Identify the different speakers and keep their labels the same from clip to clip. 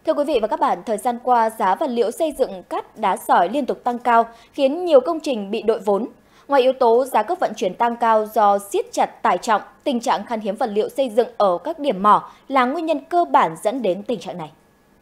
Speaker 1: Thưa quý vị và các bạn, thời gian qua, giá vật liệu xây dựng cát đá sỏi liên tục tăng cao, khiến nhiều công trình bị đội vốn. Ngoài yếu tố giá cước vận chuyển tăng cao do siết chặt tải trọng, tình trạng khan hiếm vật liệu xây dựng ở các điểm mỏ là nguyên nhân cơ bản dẫn đến tình trạng này.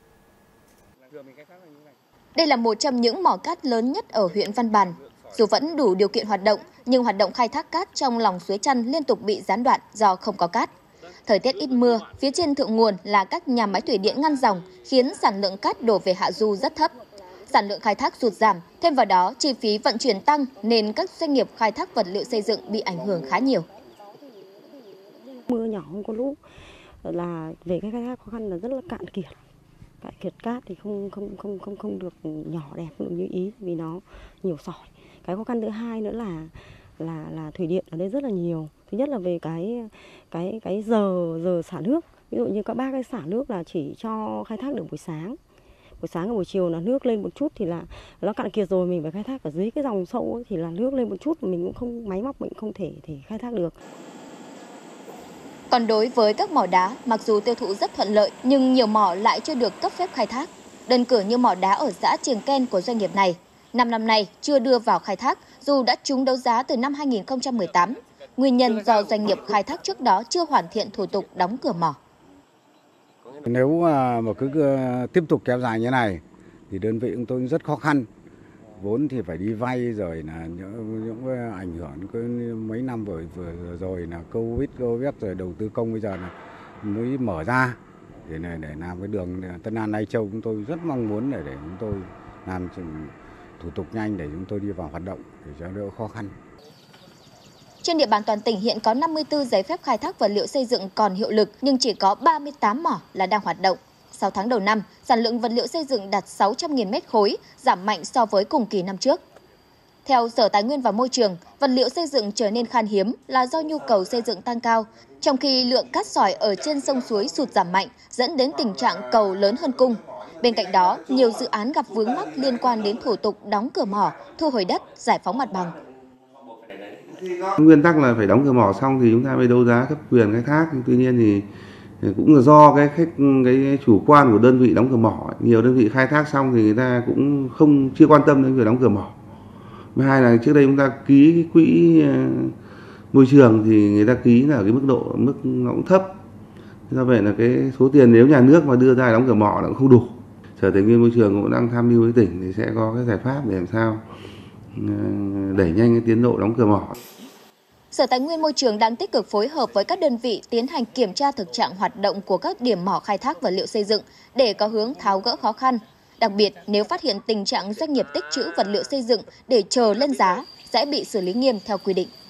Speaker 2: Đây là một trong những mỏ cát lớn nhất ở huyện Văn Bàn. Dù vẫn đủ điều kiện hoạt động, nhưng hoạt động khai thác cát trong lòng suối Chăn liên tục bị gián đoạn do không có cát. Thời tiết ít mưa, phía trên thượng nguồn là các nhà máy thủy điện ngăn dòng, khiến sản lượng cát đổ về hạ du rất thấp. Sản lượng khai thác sụt giảm, thêm vào đó chi phí vận chuyển tăng nên các doanh nghiệp khai thác vật liệu xây dựng bị ảnh hưởng khá nhiều.
Speaker 3: Mưa nhỏ không có lũ là về cái khai thác khó khăn là rất là cạn kiệt cát thì không được nhỏ đẹp không được như ý vì nó nhiều sỏi. Cái khó khăn thứ hai nữa là thủy điện ở đây rất là nhiều. Thứ nhất là về cái giờ xả nước. Ví dụ như các bác cái xả nước là chỉ cho khai thác được buổi sáng và buổi chiều là nước lên một chút thì là nó cạn kiệt rồi, mình phải khai thác ở dưới cái dòng sâu ấy, thì là nước lên một chút mình cũng không máy móc mình không thể khai thác được.
Speaker 2: Còn đối với các mỏ đá, mặc dù tiêu thụ rất thuận lợi nhưng nhiều mỏ lại chưa được cấp phép khai thác. Đơn cử như mỏ đá ở xã Triềng Ken của doanh nghiệp này, 5 năm nay chưa đưa vào khai thác dù đã trúng đấu giá từ năm 2018. Nguyên nhân do doanh nghiệp khai thác trước đó chưa hoàn thiện thủ tục đóng cửa mỏ.
Speaker 4: Nếu mà cứ tiếp tục kéo dài như này thì đơn vị chúng tôi rất khó khăn. Vốn thì phải đi vay rồi là những ảnh hưởng cái mấy năm vừa rồi là Covid rồi đầu tư công bây giờ là mới mở ra để làm cái đường Tân An Lai Châu. Chúng tôi rất mong muốn để chúng tôi làm thủ tục nhanh để chúng tôi đi vào hoạt động để cho đỡ khó khăn.
Speaker 2: Trên địa bàn toàn tỉnh hiện có 54 giấy phép khai thác vật liệu xây dựng còn hiệu lực nhưng chỉ có 38 mỏ là đang hoạt động. 6 tháng đầu năm, sản lượng vật liệu xây dựng đạt 600.000 mét khối, giảm mạnh so với cùng kỳ năm trước. Theo Sở Tài nguyên và Môi trường, vật liệu xây dựng trở nên khan hiếm là do nhu cầu xây dựng tăng cao, trong khi lượng cát sỏi ở trên sông suối sụt giảm mạnh, dẫn đến tình trạng cầu lớn hơn cung. Bên cạnh đó, nhiều dự án gặp vướng mắc liên quan đến thủ tục đóng cửa mỏ, thu hồi đất, giải phóng mặt bằng.
Speaker 5: Nguyên tắc là phải đóng cửa mỏ xong thì chúng ta mới đấu giá cấp quyền khai thác. Tuy nhiên thì cũng là do cái chủ quan của đơn vị đóng cửa mỏ. Nhiều đơn vị khai thác xong thì người ta cũng chưa quan tâm đến việc đóng cửa mỏ. Thứ hai là trước đây chúng ta ký cái quỹ môi trường thì người ta ký là ở cái mức nó cũng thấp. Do vậy là cái số tiền nếu nhà nước mà đưa ra đóng cửa mỏ là cũng không đủ. Sở Tài nguyên Môi trường cũng đang tham mưu với tỉnh thì sẽ có cái giải pháp để làm sao đẩy nhanh cái tiến độ đóng cửa mỏ.
Speaker 2: Sở Tài nguyên Môi trường đang tích cực phối hợp với các đơn vị tiến hành kiểm tra thực trạng hoạt động của các điểm mỏ khai thác vật liệu xây dựng để có hướng tháo gỡ khó khăn. Đặc biệt, nếu phát hiện tình trạng doanh nghiệp tích trữ vật liệu xây dựng để chờ lên giá sẽ bị xử lý nghiêm theo quy định.